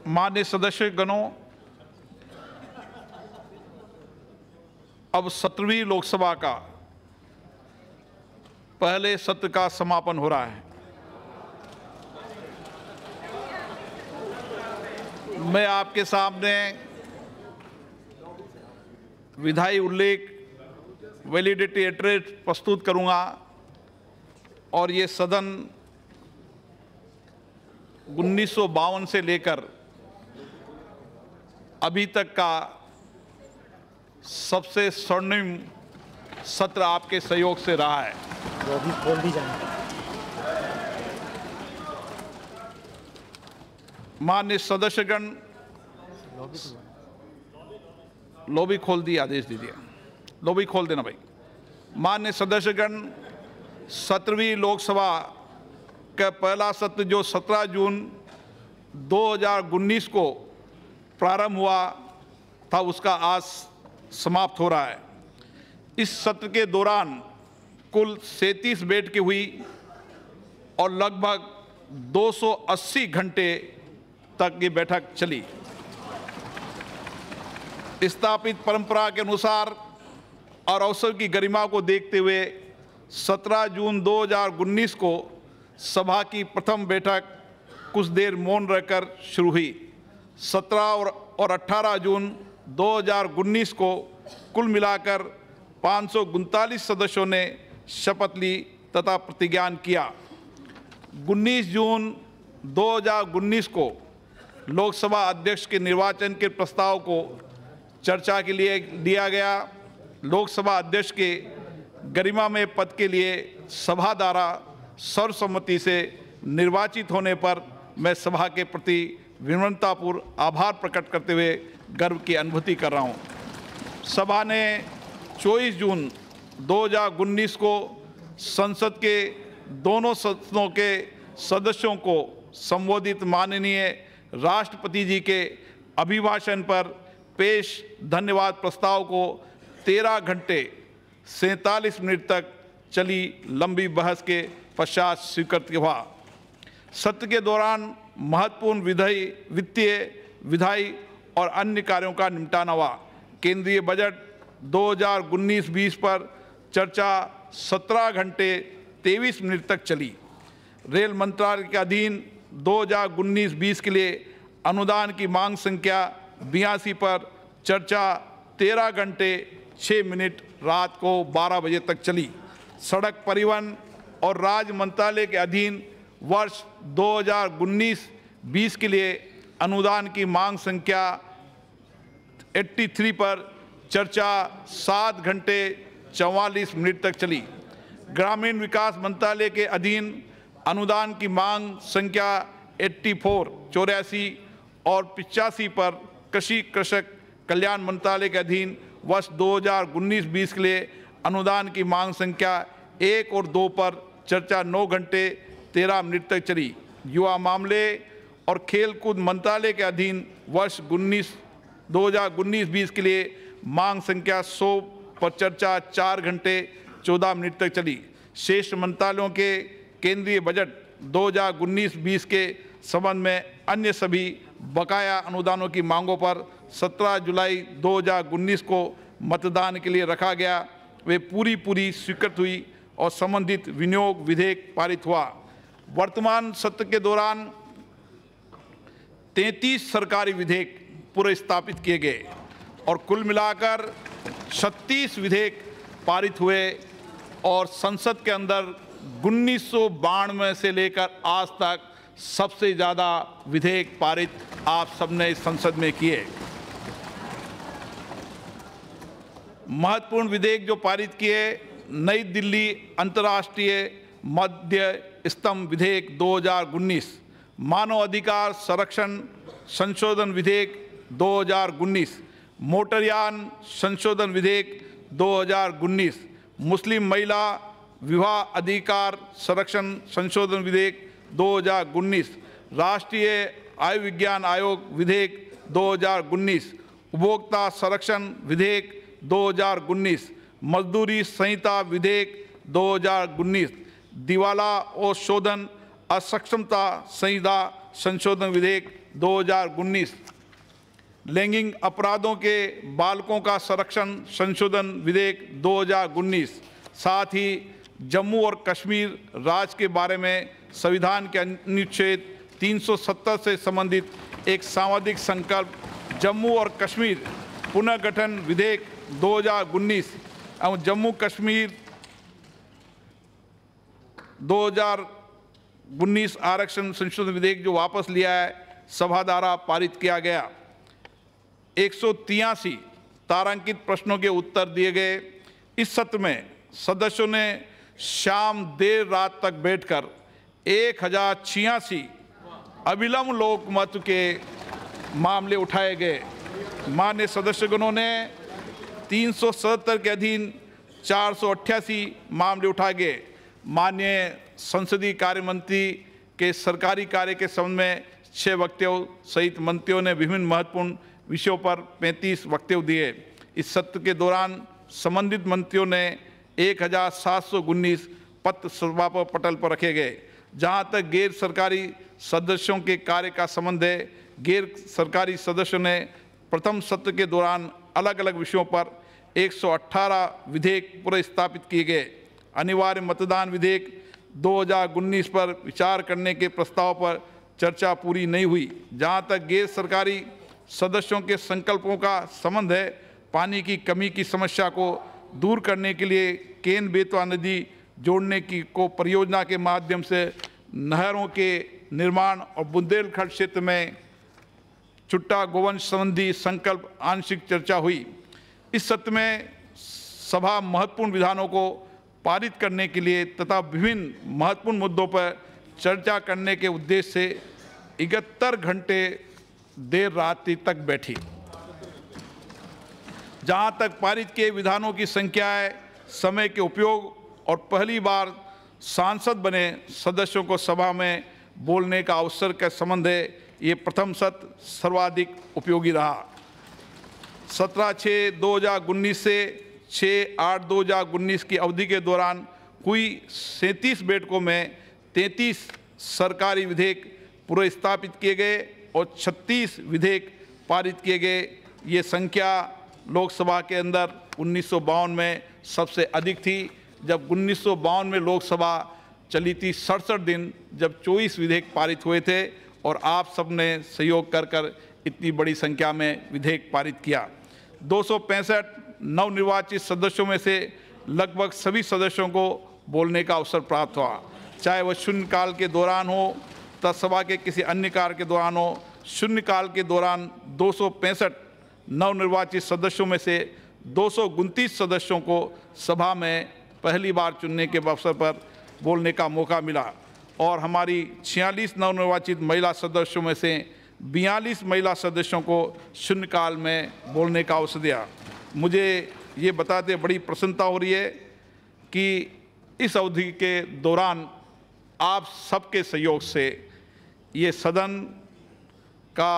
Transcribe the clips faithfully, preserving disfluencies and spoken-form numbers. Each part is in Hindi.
माननीय सदस्यगणों, अब सत्रहवीं लोकसभा का पहले सत्र का समापन हो रहा है। मैं आपके सामने विधायी उल्लेख वैलिडिटी एड्रेस प्रस्तुत करूंगा और ये सदन उन्नीस सौ बावन से लेकर अभी तक का सबसे स्वर्णिम सत्र आपके सहयोग से रहा है। वो भी खोल दी जाए। माननीय सदस्यगण, लॉबी खोल दी, आदेश दीजिए। लॉबी खोल देना भाई। माननीय सदस्यगण, सत्रहवीं लोकसभा का पहला सत्र जो सत्रह जून दो हज़ार उन्नीस को प्रारंभ हुआ था, उसका आज समाप्त हो रहा है। इस सत्र के दौरान कुल सैंतीस बैठकें हुई और लगभग दो सौ अस्सी घंटे तक ये बैठक चली। स्थापित परंपरा के अनुसार और अवसर की गरिमा को देखते हुए सत्रह जून दो हज़ार उन्नीस को सभा की प्रथम बैठक कुछ देर मौन रहकर शुरू हुई। सत्रह और, और अठारह जून दो हज़ार उन्नीस को कुल मिलाकर पाँच सौ उनतालीस सदस्यों ने शपथ ली तथा प्रतिज्ञान किया। उन्नीस जून दो हज़ार उन्नीस को लोकसभा अध्यक्ष के निर्वाचन के प्रस्ताव को चर्चा के लिए दिया गया। लोकसभा अध्यक्ष के गरिमामय पद के लिए सभा द्वारा सर्वसम्मति से निर्वाचित होने पर मैं सभा के प्रति विनम्रतापूर्वक आभार प्रकट करते हुए गर्व की अनुभूति कर रहा हूं। सभा ने चौबीस जून दो हज़ार उन्नीस को संसद के दोनों सदनों के सदस्यों को संबोधित माननीय राष्ट्रपति जी के अभिभाषण पर पेश धन्यवाद प्रस्ताव को तेरह घंटे सैंतालीस मिनट तक चली लंबी बहस के पश्चात स्वीकृत हुआ। सत्र के दौरान महत्वपूर्ण विधायी, वित्तीय, विधायी और अन्य कार्यों का निपटान हुआ। केंद्रीय बजट दो हज़ार उन्नीस बीस पर चर्चा सत्रह घंटे तेईस मिनट तक चली। रेल मंत्रालय के अधीन दो हज़ार उन्नीस बीस के लिए अनुदान की मांग संख्या बयासी पर चर्चा तेरह घंटे छः मिनट रात को बारह बजे तक चली। सड़क परिवहन और राज्य मंत्रालय के अधीन वर्ष दो हज़ार उन्नीस बीस के लिए अनुदान की मांग संख्या तिरासी पर चर्चा सात घंटे चौवालीस मिनट तक चली। ग्रामीण विकास मंत्रालय के अधीन अनुदान की मांग संख्या चौरासी चौरासी और पिचासी पर कृषि कृषक कल्याण मंत्रालय के अधीन वर्ष दो हज़ार उन्नीस बीस के लिए अनुदान की मांग संख्या एक और दो पर चर्चा नौ घंटे तेरह मिनट तक चली। युवा मामले और खेलकूद मंत्रालय के अधीन वर्ष उन्नीस दो हज़ार उन्नीस बीस के लिए मांग संख्या सौ पर चर्चा चार घंटे चौदह मिनट तक चली। शेष मंत्रालयों के केंद्रीय बजट दो हज़ार उन्नीस बीस के संबंध में अन्य सभी बकाया अनुदानों की मांगों पर सत्रह जुलाई दो हज़ार उन्नीस को मतदान के लिए रखा गया। वे पूरी पूरी स्वीकृत हुई और संबंधित विनियोग विधेयक पारित हुआ। वर्तमान सत्र के दौरान तैंतीस सरकारी विधेयक पूरे स्थापित किए गए और कुल मिलाकर छत्तीस विधेयक पारित हुए और संसद के अंदर उन्नीस सौ बानवे से लेकर आज तक सबसे ज़्यादा विधेयक पारित आप सबने इस संसद में किए। महत्वपूर्ण विधेयक जो पारित किए, नई दिल्ली अंतर्राष्ट्रीय मध्य स्तंभ विधेयक दो हज़ार उन्नीस, मानव अधिकार संरक्षण संशोधन विधेयक दो हज़ार उन्नीस, मोटरयान संशोधन विधेयक दो हज़ार उन्नीस, मुस्लिम महिला विवाह अधिकार संरक्षण संशोधन विधेयक दो हज़ार उन्नीस, राष्ट्रीय आयुर्विज्ञान आयोग विधेयक दो हज़ार उन्नीस, उपभोक्ता संरक्षण विधेयक दो हज़ार उन्नीस, मजदूरी संहिता विधेयक दो हज़ार उन्नीस, दिवाला और शोधन असक्षमता संहिता संशोधन विधेयक दो हज़ार उन्नीस, लैंगिक अपराधों के बालकों का संरक्षण संशोधन विधेयक दो हज़ार उन्नीस, साथ ही जम्मू और कश्मीर राज्य के बारे में संविधान के अनुच्छेद तीन सौ सत्तर से संबंधित एक सांविधिक संकल्प जम्मू और कश्मीर पुनर्गठन विधेयक दो हज़ार उन्नीस एवं जम्मू कश्मीर दो हज़ार उन्नीस आरक्षण संशोधन विधेयक जो वापस लिया है, सभा द्वारा पारित किया गया। एक सौ तिरासी तारांकित प्रश्नों के उत्तर दिए गए। इस सत्र में सदस्यों ने शाम देर रात तक बैठकर एक हजार छियासी अविलंब लोकमत के मामले उठाए गए। मान्य सदस्यगणों ने तीन सौ सत्तर के अधीन चार सौ अट्ठासी मामले उठाए गए। माननीय संसदीय कार्य मंत्री के सरकारी कार्य के संबंध में छह वक्तव्य सहित मंत्रियों ने विभिन्न महत्वपूर्ण विषयों पर पैंतीस वक्तव्य दिए। इस सत्र के दौरान संबंधित मंत्रियों ने एक हजार सात सौ उन्नीस पत्र सभा पर पटल पर रखे गए। जहां तक गैर सरकारी सदस्यों के कार्य का संबंध है, गैर सरकारी सदस्यों ने प्रथम सत्र के दौरान अलग अलग विषयों पर एक सौ अठारह विधेयक पुनर्स्थापित किए गए। अनिवार्य मतदान विधेयक दो हज़ार उन्नीस पर विचार करने के प्रस्ताव पर चर्चा पूरी नहीं हुई। जहां तक गैर सरकारी सदस्यों के संकल्पों का संबंध है, पानी की कमी की समस्या को दूर करने के लिए केन बेतवा नदी जोड़ने की को परियोजना के माध्यम से नहरों के निर्माण और बुंदेलखंड क्षेत्र में चुट्टा गोवंश संबंधी संकल्प आंशिक चर्चा हुई। इस सत्र में सभा महत्वपूर्ण विधानों को पारित करने के लिए तथा विभिन्न महत्वपूर्ण मुद्दों पर चर्चा करने के उद्देश्य से इकहत्तर घंटे देर रात्रि तक बैठी। जहां तक पारित किए विधानों की संख्या है, समय के उपयोग और पहली बार सांसद बने सदस्यों को सभा में बोलने का अवसर का संबंध है, ये प्रथम सत्र सर्वाधिक उपयोगी रहा। सत्रह छः दो हज़ार उन्नीस से छः आठ दो हज़ार उन्नीस की अवधि के दौरान हुई सैंतीस बैठकों में तैंतीस सरकारी विधेयक पुनर्स्थापित किए गए और छत्तीस विधेयक पारित किए गए। ये संख्या लोकसभा के अंदर उन्नीस सौ बावन में सबसे अधिक थी, जब उन्नीस सौ बावन में लोकसभा चली थी सड़सठ दिन, जब चौबीस विधेयक पारित हुए थे और आप सबने सहयोग कर कर इतनी बड़ी संख्या में विधेयक पारित किया। दो सौ पैंसठ नवनिर्वाचित सदस्यों में से लगभग सभी सदस्यों को बोलने का अवसर प्राप्त हुआ, चाहे वह शून्यकाल के दौरान हो, सभा के किसी अन्य कार्य के दौरान हो। शून्यकाल के दौरान दो सौ पैंसठ नवनिर्वाचित सदस्यों में से दो सौ उनतीस सदस्यों को सभा में पहली बार चुनने के अवसर पर बोलने का मौका मिला और हमारी छियालीस नवनिर्वाचित महिला सदस्यों में से बयालीस महिला सदस्यों को शून्यकाल में बोलने का अवसर दिया। मुझे ये बताते बड़ी प्रसन्नता हो रही है कि इस अवधि के दौरान आप सबके सहयोग से ये सदन का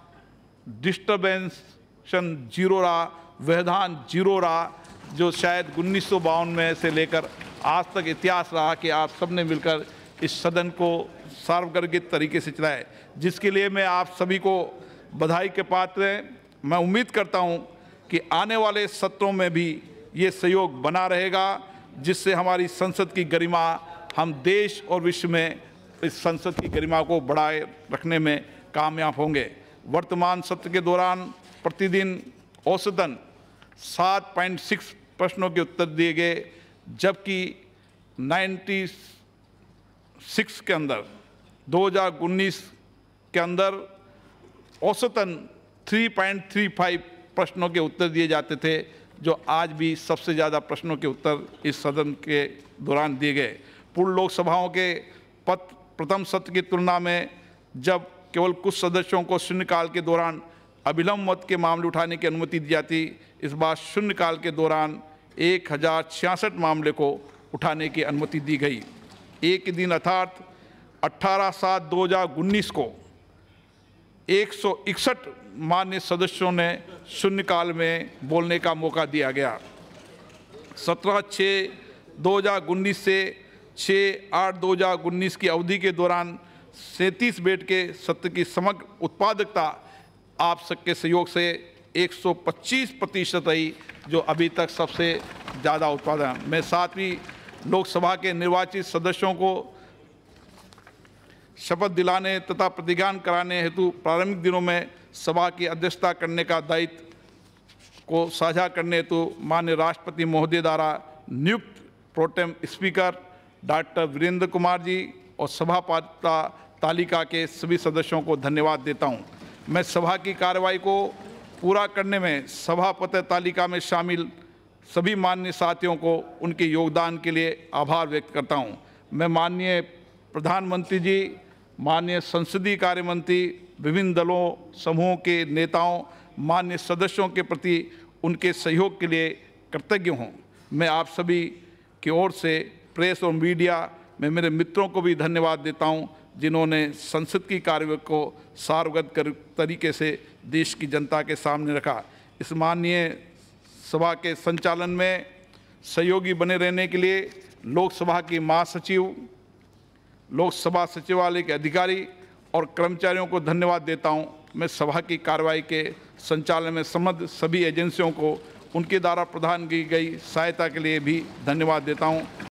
डिस्टर्बेंशन जीरो रहा, व्यवधान जीरो रहा, जो शायद उन्नीस सौ बावन में से लेकर आज तक इतिहास रहा कि आप सबने मिलकर इस सदन को सार्वजनिक तरीके से चलाए, जिसके लिए मैं आप सभी को बधाई के पात्र हैं। मैं उम्मीद करता हूं कि आने वाले सत्रों में भी ये सहयोग बना रहेगा, जिससे हमारी संसद की गरिमा, हम देश और विश्व में इस संसद की गरिमा को बढ़ाए रखने में कामयाब होंगे। वर्तमान सत्र के दौरान प्रतिदिन औसतन सात पॉइंट सिक्स प्रश्नों के उत्तर दिए गए, जबकि छियानवे के अंदर दो हज़ार उन्नीस के अंदर औसतन तीन पॉइंट तीन पाँच प्रश्नों के उत्तर दिए जाते थे, जो आज भी सबसे ज़्यादा प्रश्नों के उत्तर इस सदन के दौरान दिए गए। पूर्ण लोकसभाओं के पद प्रथम सत्र की तुलना में जब केवल कुछ सदस्यों को शून्यकाल के दौरान अविलंब मत के मामले उठाने की अनुमति दी जाती, इस बार शून्यकाल के दौरान एक हजार छियासठ मामले को उठाने की अनुमति दी गई। एक दिन अर्थात अठारह सात दो हज़ार उन्नीस को एक सौ इकसठ मान्य सदस्यों ने शून्यकाल में बोलने का मौका दिया गया। सत्रह छः दो हज़ार उन्नीस से छः आठ दो हज़ार उन्नीस की अवधि के दौरान सैंतीस बेड के सत्र की समग्र उत्पादकता आप सबके सहयोग से एक सौ पच्चीस प्रतिशत रही, जो अभी तक सबसे ज़्यादा उत्पादन। मैं सातवीं लोकसभा के निर्वाचित सदस्यों को शपथ दिलाने तथा प्रतिज्ञान कराने हेतु प्रारंभिक दिनों में सभा की अध्यक्षता करने का दायित्व को साझा करने हेतु माननीय राष्ट्रपति महोदय द्वारा नियुक्त protem speaker doctor Virendra Kumar ji और सभापति तालिका के सभी सदस्यों को धन्यवाद देता हूं। मैं सभा की कार्रवाई को पूरा करने में सभापति तालिका में शामिल सभी माननीय साथियों को उनके योगदान के लिए आभार व्यक्त करता हूं। मैं माननीय प्रधानमंत्री जी, माननीय संसदीय कार्य मंत्री, विभिन्न दलों समूहों के नेताओं, माननीय सदस्यों के प्रति उनके सहयोग के लिए कृतज्ञ हूं। मैं आप सभी की ओर से प्रेस और मीडिया में मेरे मित्रों को भी धन्यवाद देता हूं, जिन्होंने संसद की कार्य को सार्वगत तरीके से देश की जनता के सामने रखा। इस माननीय सभा के संचालन में सहयोगी बने रहने के लिए लोकसभा की महासचिव, लोकसभा सचिवालय के अधिकारी और कर्मचारियों को धन्यवाद देता हूं। मैं सभा की कार्रवाई के संचालन में संबद्ध सभी एजेंसियों को उनके द्वारा प्रदान की गई सहायता के लिए भी धन्यवाद देता हूं।